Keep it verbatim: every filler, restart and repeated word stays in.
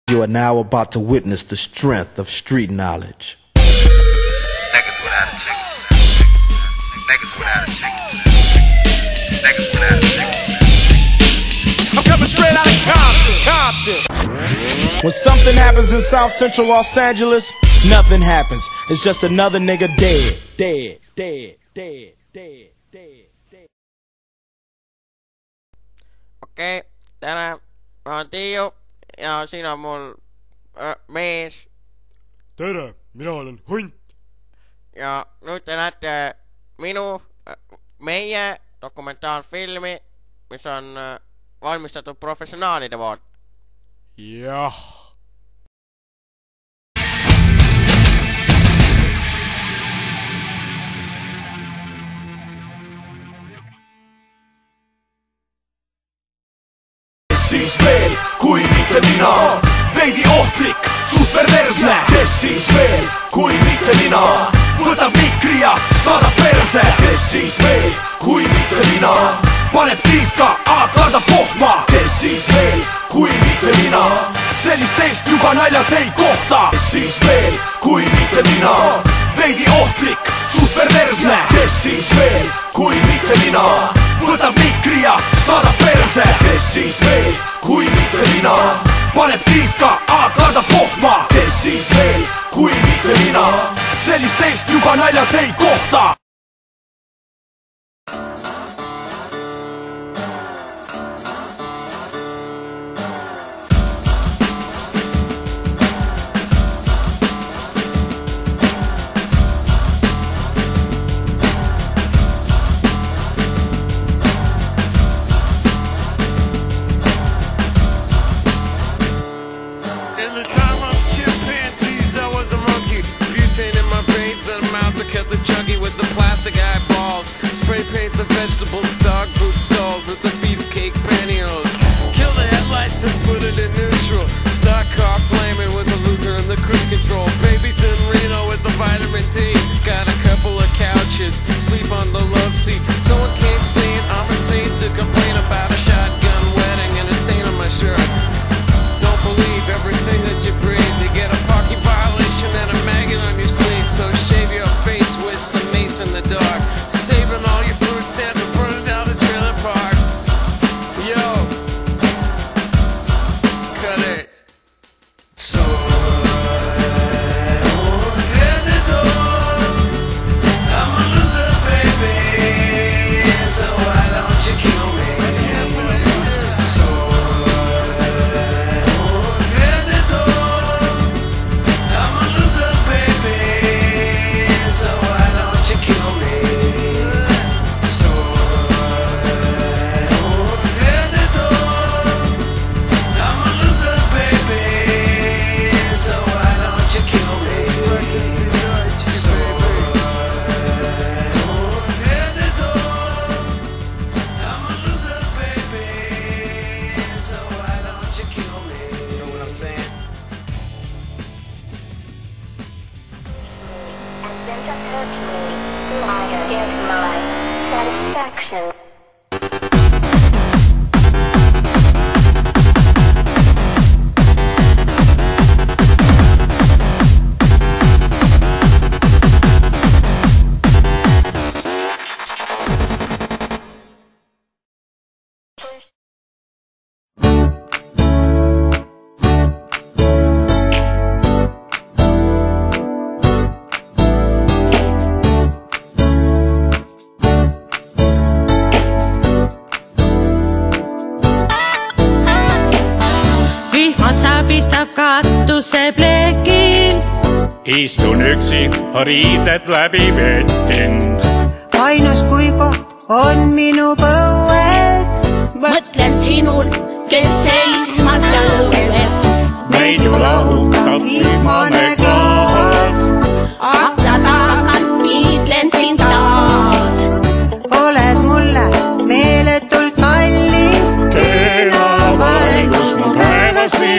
You are now about to witness the strength of street knowledge. Niggas without a chick. Niggas without a chick. Niggas without a chick. I'm coming straight out of Compton. Compton. When something happens in South Central Los Angeles, nothing happens. It's just another nigga dead, dead, dead, dead, dead, dead, dead. Okei, tänään mä oon Tiiu ja siinä on mul äh, mies. Tere, minä olen Hunt. Ja nyt te näette minun, äh, meidän dokumentaalfilmi, missä on äh, valmistettu professionaalide vuonna. Jah. Siis veel, kui mitte mina, veidi ohtlik, superversne. Kes siis veel, kui mitte mina, võtab mikri ja saadab perse. Kes siis veel, kui mitte mina, paneb tiika, aga kardab pohma. Kes siis veel, kui mitte mina, sellist teist juba naljalt ei kohta. Kes siis veel, kui mitte mina, veidi ohtlik, superversne. Kes siis veel, kui mitte mina, võtab mikri ja saadab perse. Kes siis veel, kui mitte mina, paneb tiika, aga kardab pohma. Kes siis veel, kui mitte mina, sellist teist juba naljalt ei kohta. With the plastic eyeballs, spray paint the vegetables, dog food skulls with the beefcake pantyhose. Kill the headlights and put it in neutral. Stock car flaming with the loser and the cruise control. Babies in Reno with the vitamin D. Got a couple of couches, sleep on the love seat. Someone came saying I'm insane to complain about a shotgun wedding and a stain on my shirt. Don't believe everything that you breathe. You get a parking violation and a maggot on your sleeve. So shave your face with some mace in the dark. Saving all your food stamps and burning down the trailer park. Yo, cut it. So I'm a loser, baby. So why don't you kill me? So I'm a loser, baby. So why don't you kill me? So I'm a loser, baby. So why don't you kill me? So I'm a loser, baby. So why don't you kill me? You know what I'm saying? And then just hurt me, till I get my satisfaction. Pistab katuse plekil. Istun üksi, riided läbi vettind. Ainus kui koht on minu põues. Mõtlen sinul, kes seisma seal õues. Meid ju lahutab vihmane klaas. Akna tagant viidlen sind taas. Oled mulle meeletult kallis. Kena valgus mu päevas nii.